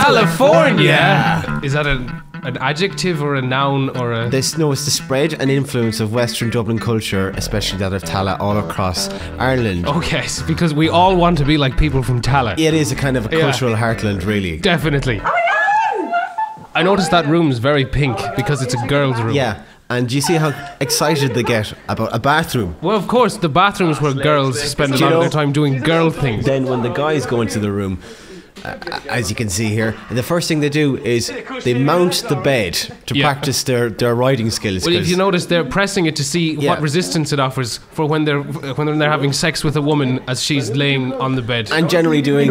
California. Is that an adjective or a noun or a... No, it's the spread and influence of Western Dublin culture, especially that of Tallaght, all across Ireland. Oh yes, because we all want to be like people from Tallaght. It is a kind of a cultural heartland, really. Definitely. I noticed that room's very pink because it's a girl's room. Yeah. And do you see how excited they get about a bathroom? Well, of course, the bathrooms where girls spend a lot of their time doing girl things. Then when the guys go into the room, as you can see here, the first thing they do is they mount the bed to practice their riding skills. Well, if you notice, they're pressing it to see what resistance it offers for when they're having sex with a woman as she's laying on the bed. And generally doing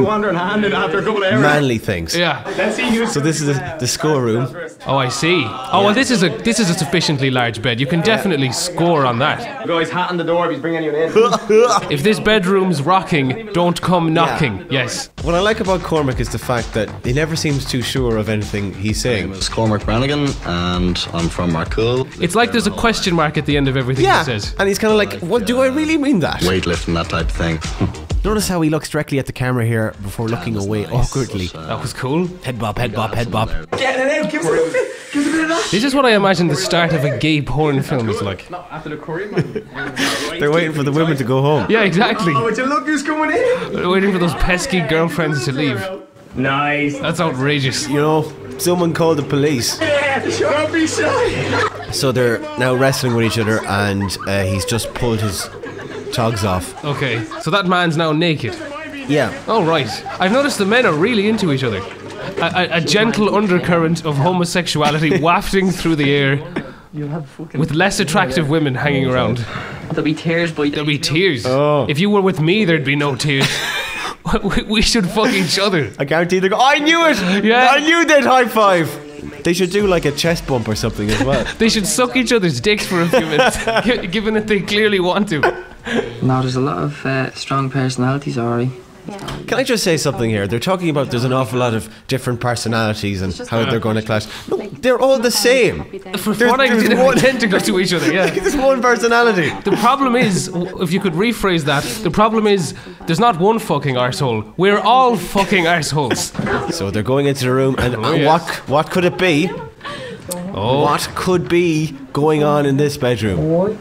manly things. Yeah. So this is the schoolroom. Oh, I see. Oh, well, this is a sufficiently large bed. You can definitely score on that. Guys, hat on the door if he's bringing anyone in. If this bedroom's rocking, don't come knocking. Yes. What I like about Cormac is the fact that he never seems too sure of anything he's saying. My name is Cormac Brannigan and I'm from Marcool. It's like there's a question mark at the end of everything he says. And he's kind of like, well, do I really mean that? Weightlifting, that type of thing. Notice how he looks directly at the camera here before looking away awkwardly. That was cool. Head bob, head bob, head bob. Get it out, give us a bit. Give us a bit of that. This is what I imagine the start of a gay porn film is like. After the curry, man. They're waiting for the women to go home. Yeah, exactly. Oh, would you look who's coming in? They're waiting for those pesky girlfriends to leave. Nice. That's outrageous. You know, someone called the police. Yeah, don't be shy. So they're now wrestling with each other, and he's just pulled his togs off. Okay, so that man's now naked. Yeah. Oh, right. I've noticed the men are really into each other. A gentle undercurrent of homosexuality wafting through the air, with less attractive women hanging around. There'll be tears, boy. There'll be tears. Oh. If you were with me, there'd be no tears. We should fuck each other. I guarantee they go, I knew it! Yeah. I knew they'd high five! They should do like a chest bump or something as well. They should suck each other's dicks for a few minutes, given that they clearly want to. No, there's a lot of strong personalities, Ari. Can I just say something here? They're talking about there's an awful lot of different personalities and how they're going to clash. No, they're all the same. For what I did, identical to each other, yeah. There's one personality. The problem is, if you could rephrase that, the problem is there's not one fucking arsehole. We're all fucking arseholes. So they're going into the room, and yes. what could it be? Oh. What could be going on in this bedroom?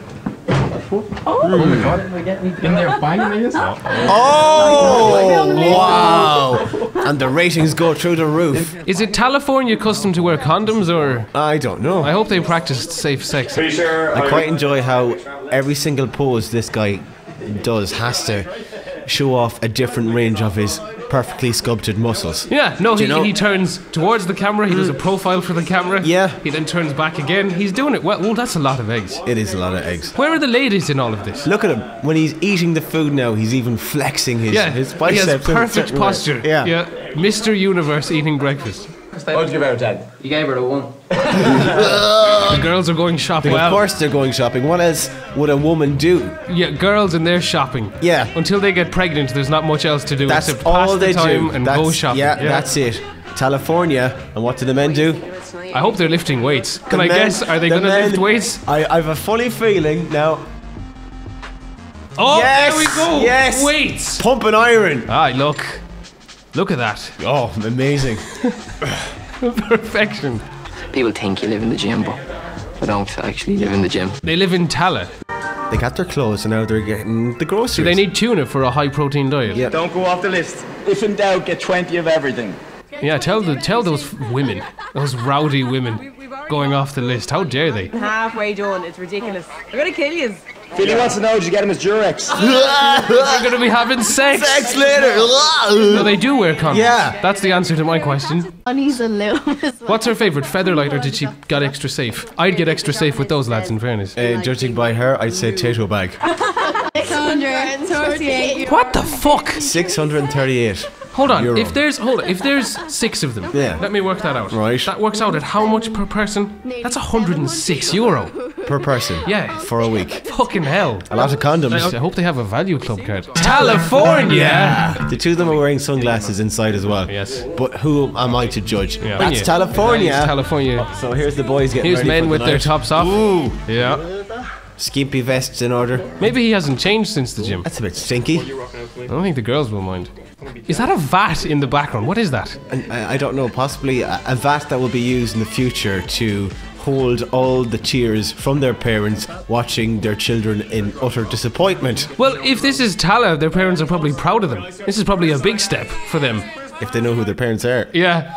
Oh my god, in there banging this? Oh, wow! And the ratings go through the roof. Is it California custom to wear condoms, or...? I don't know. I hope they practiced safe sex. Pretty sure. I quite enjoy how every single pose this guy does has to show off a different range of his perfectly sculpted muscles. Yeah, no, you know? he turns towards the camera, he does a profile for the camera. Yeah. He then turns back again. He's doing it well. Well, that's a lot of eggs. It is a lot of eggs. Where are the ladies in all of this? Look at him. When he's eating the food now, he's even flexing his biceps. He has in a perfect certain way. posture. Yeah. Mr. Universe eating breakfast. What'd you give out, Dad? You gave her the one. The girls are going shopping. Of course they're going shopping. What else would a woman do? Yeah, girls and they're shopping. Yeah. Until they get pregnant, there's not much else to do That's except all pass they the time do. and go shopping. Yeah, that's it. California. And what do the men do? I hope they're lifting weights. Can I men- guess? Are they the going to men- lift weights? I have a funny feeling now. Oh, Yes, there we go. yes. Weights. Pump and iron. Ah, look at that. Oh, amazing. Perfection. People think you live in the gym, but I don't actually live in the gym. They live in Tallaght. They got their clothes and now they're getting the groceries. They need tuna for a high protein diet. Yeah. Don't go off the list. If in doubt, get 20 of everything. Yeah, tell those women, those rowdy women, going off the list. How dare they? Halfway done, it's ridiculous. They're gonna kill you. Philly wants to know, did you get him his Durex? They're going to be having sex. Sex later. No, they do wear condoms. Yeah. That's the answer to my question. Bunny's a little. What's her favourite, Featherlight, or did she get extra safe? I'd get extra safe with those lads, in fairness. Judging by her, I'd say Tato bag. 638. What the fuck? 638. Hold on. Euro. If there's 6 of them, Yeah. let me work that out. Right. That works out at how much per person? That's €106. Per person. Yeah. For a week. Fucking hell. A lot of condoms. I hope they have a value club card. California. The two of them are wearing sunglasses inside as well. Yes. But who am I to judge? Yeah. That's California. That's California. So here's the boys getting Here's ready men for with the their night. tops off. Ooh. Yeah. Skimpy vests in order. Maybe he hasn't changed since the gym. That's a bit stinky. I don't think the girls will mind. Is that a vat in the background? What is that? And I don't know, possibly a vat that will be used in the future to hold all the tears from their parents watching their children in utter disappointment. Well, if this is Tala, their parents are probably proud of them. This is probably a big step for them. If they know who their parents are. Yeah.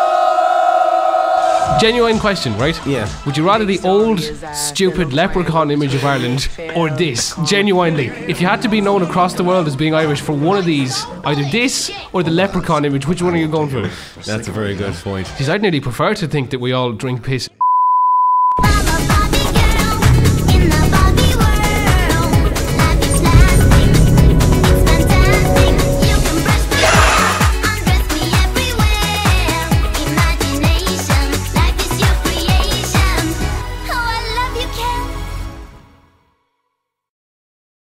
Genuine question, right? Yeah. Would you rather the old, stupid leprechaun image of Ireland or this? Genuinely. If you had to be known across the world as being Irish for one of these, either this or the leprechaun image, which one are you going for? That's a very good point. Because I'd nearly prefer to think that we all drink piss